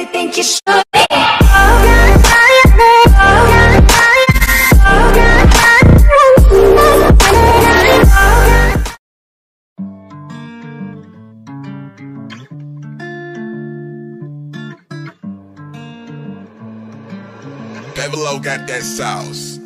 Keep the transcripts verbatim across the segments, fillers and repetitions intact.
think you should be. Devilo got that sauce.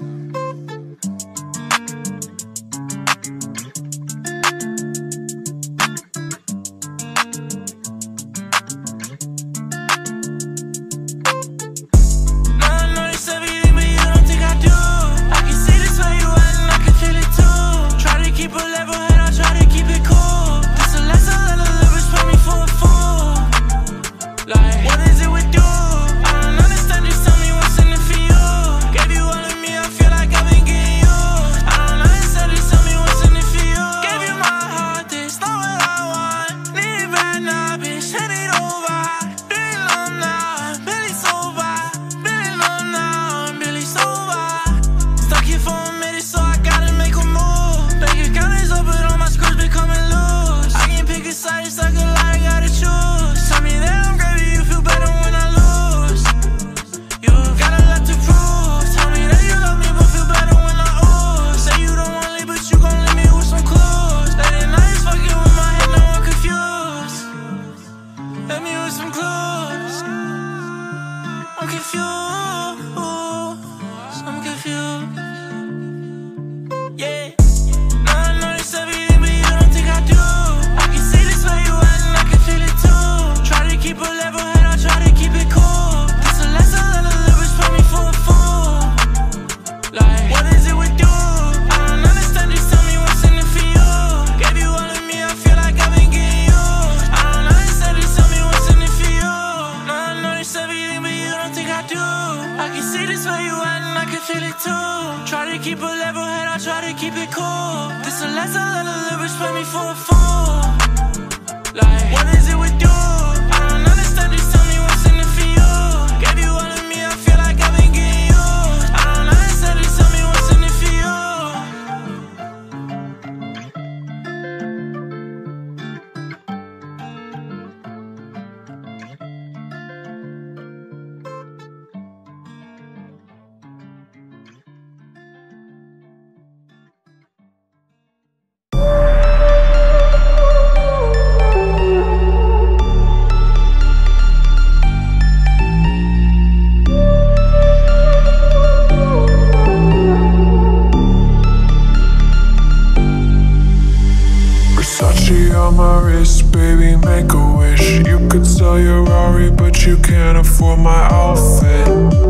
On my wrist, baby, make a wish. You could sell your Rari, but you can't afford my outfit.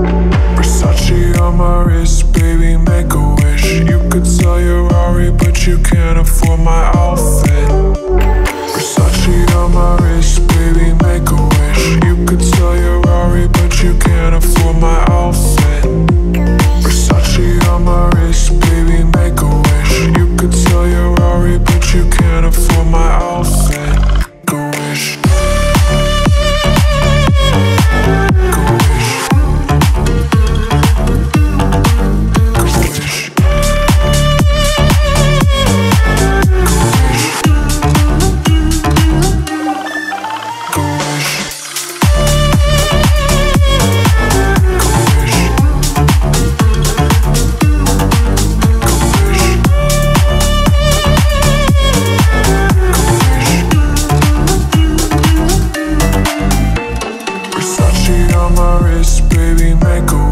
Versace on my wrist, baby, make a wish. You could sell your Rari, but you can't afford my outfit. Versace on my wrist, baby, make a wish. You could sell your Rari, but you can't afford my outfit. Versace on my wrist, baby, make a wish. You could sell your Rari, but you can't afford my outfit. Go wish. Go wish. Go wish. Go wish. Versace on my wrist, baby, make a